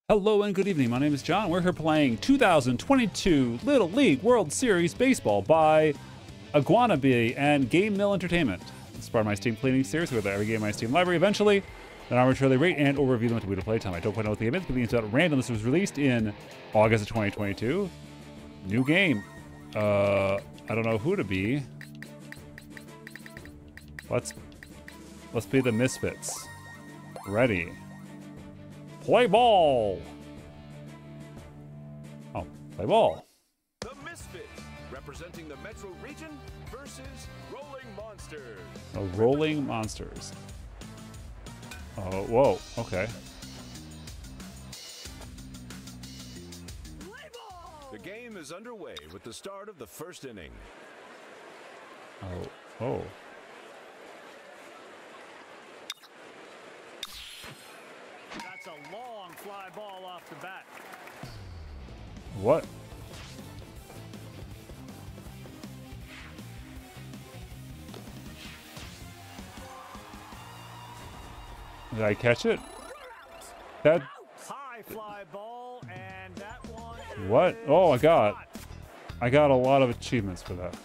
Hello and good evening. My name is John. We're here playing 2022 Little League World Series Baseball by Iguanabee and Game Mill Entertainment. This is part of my Steam cleaning series. We go through every game in my Steam library eventually, then arbitrarily rate and or review them until we do playtime. I don't quite know what the game is, but the game's at random. This was released in August of 2022. New game. I don't know who to be. Let's be the Misfits. Ready. Play ball! Oh, play ball. The Misfits, representing the Metro region versus Rolling Monsters. Oh, Rolling Monsters. Oh, whoa, okay. The game is underway with the start of the first inning. Oh. That's a long fly ball off the bat. What? Did I catch it? That... High fly ball, and that one. What? Oh, I got a lot of achievements for that.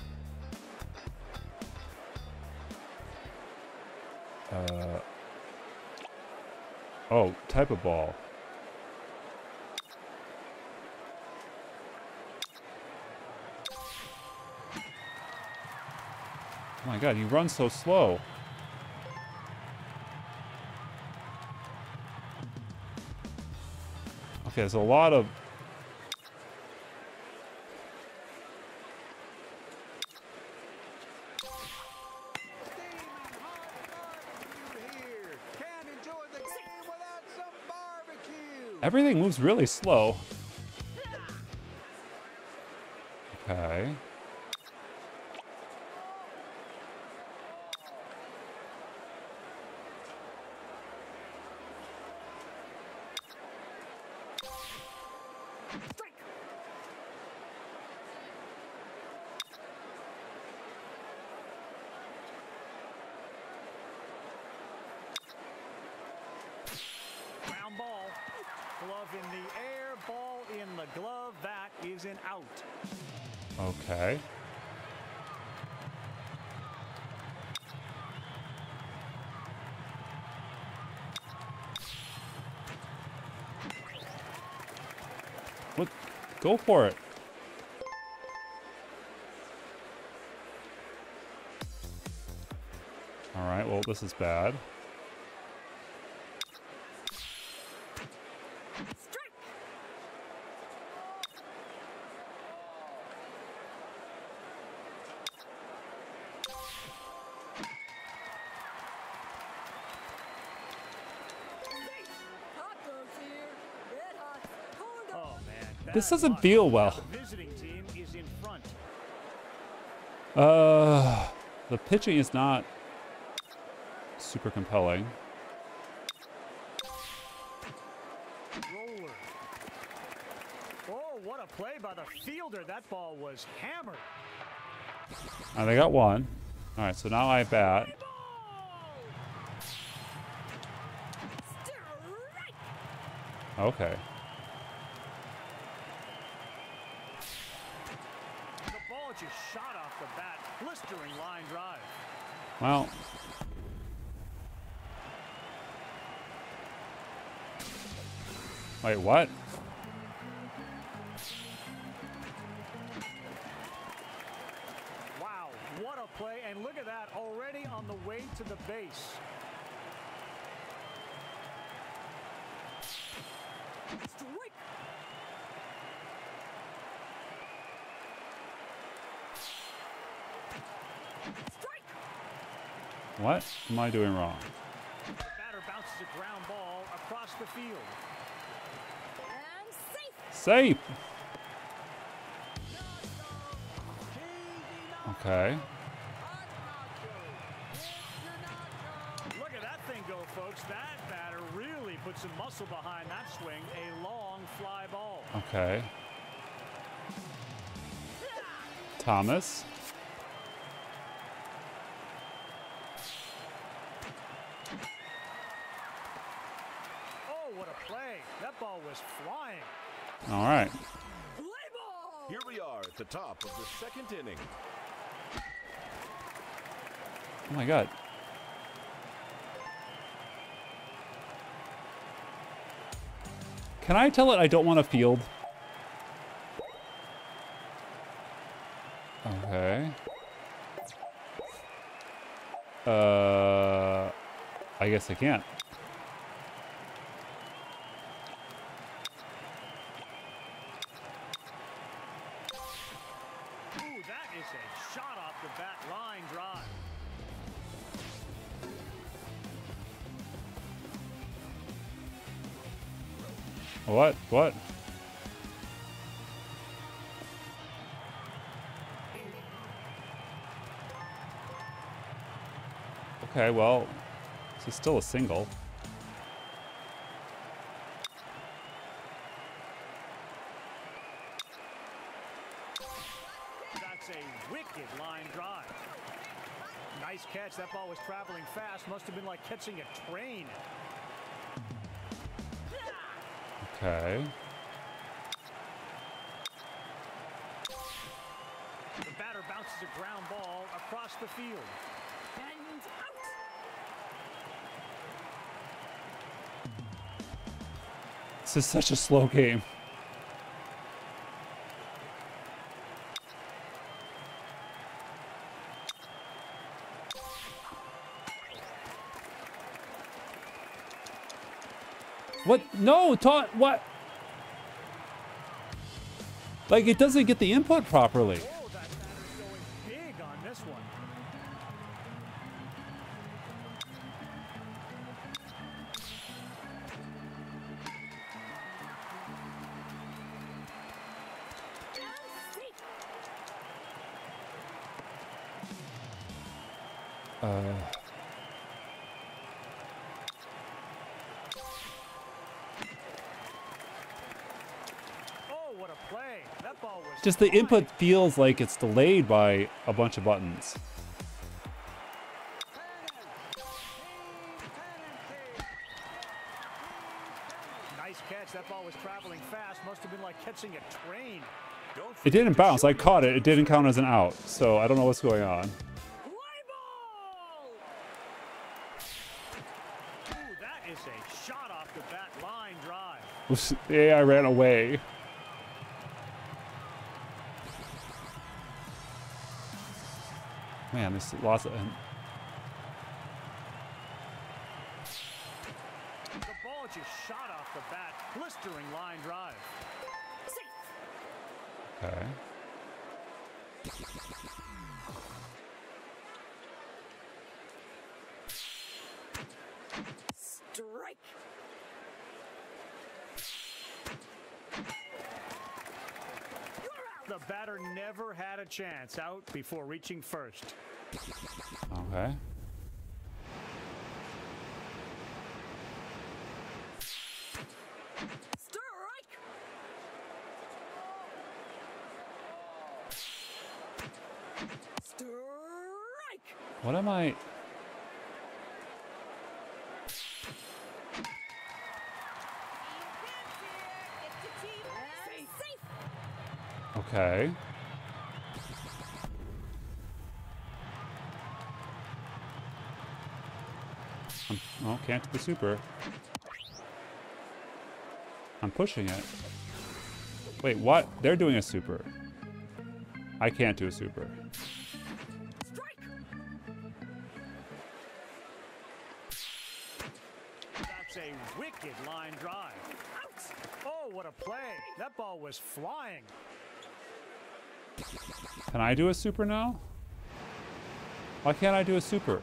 Oh, type of ball. Oh my god, you run so slow. Okay, there's a lot of... Everything moves really slow. Okay. Ground ball. Glove in the air, ball in the glove. That is an out. Okay. What? Go for it. All right, well, this is bad. Oh man. This doesn't feel well. The visiting team is in front. The pitching is not super compelling. Roller. Oh, what a play by the fielder. That ball was hammered. They got one. All right, so now I bat. Okay. The ball just shot off the bat. Blistering line drive. Well. Wait, what? Wow, what a play. And look at that, already on the way to the base. Strike. Strike. What am I doing wrong? The batter bounces a ground ball across the field. And safe. Safe. Okay. Look at that thing go, folks. That batter really put some muscle behind that swing. A long fly ball. Okay. Thomas. Oh, what a play. That That ball was flying. All right. Play ball. Here we are at the top of the second inning. Oh my God. Can I tell it I don't want to field? Okay. I guess I can't. Ooh, that is a shot off the bat line drive. What? What? Okay, well, this is still a single. That's a wicked line drive. Nice catch. That ball was traveling fast. Must have been like catching a train. Okay. The batter bounces a ground ball across the field. And out. This is such a slow game. What? No, what? Like, it doesn't get the input properly. Oh, that batter's going big on this one. And safe. Oh, what a play. That ball was Just the flying. input feels like it's delayed by a bunch of buttons. Nice catch. That ball was traveling fast. Must have been like catching a train. Don't It forget didn't to bounce. show I your caught it. It didn't count attention. as an out. So I don't know what's going on. Play ball. Ooh, that is a shot off the bat line drive. Oops, the AI ran away. Man, there's lots of... The ball just shot off the bat. Blistering line drive. Safe. Okay. Strike. You're out. The batter never had a chance out before reaching first. Okay. Strike. Strike. What am I... And safe. Okay. Oh, can't do the super. I'm pushing it. Wait, what? They're doing a super. I can't do a super. Strike. That's a wicked line drive. Out. Oh, what a play. That ball was flying. Can I do a super now? Why can't I do a super?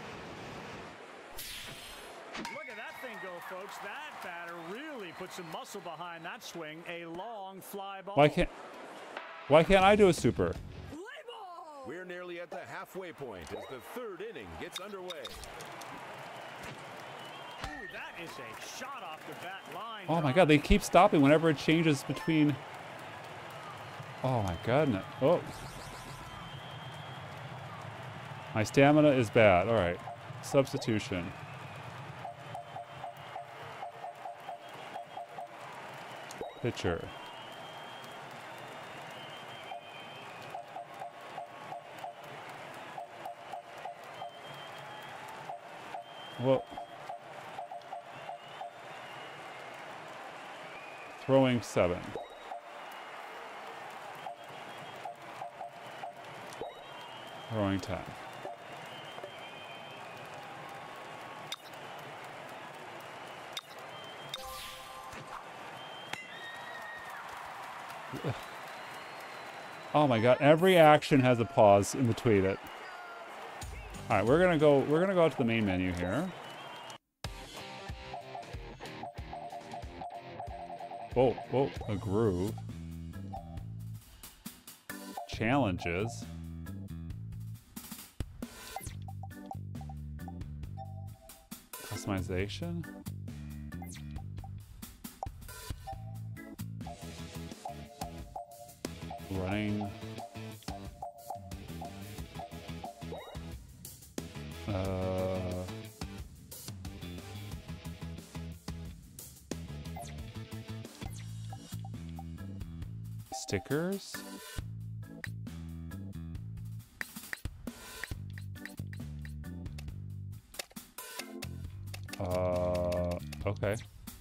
Look at that thing go, folks. That batter really put some muscle behind that swing. A long fly ball. Why can't I do a super? Play ball. We're nearly at the halfway point as the third inning gets underway. Ooh, that is a shot off the bat line. Oh my drive. god, they keep stopping whenever it changes between... Oh my goodness. Oh. My stamina is bad. Alright. Substitution. Pitcher. Whoa. Throwing 7. Throwing 10. Oh my god, every action has a pause in between it. Alright, we're gonna go out to the main menu here. Whoa, whoa, a groove. Challenges. Customization. Running. Stickers. Okay.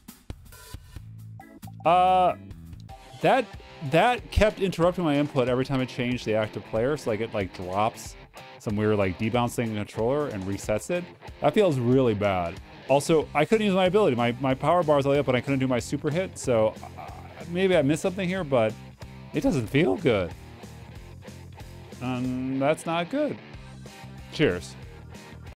That kept interrupting my input every time I changed the active player, so like it like drops some weird like debouncing controller and resets it. That feels really bad. Also, I couldn't use my ability. My power bar is all the way up, but I couldn't do my super hit, so maybe I missed something here, but it doesn't feel good. That's not good. Cheers.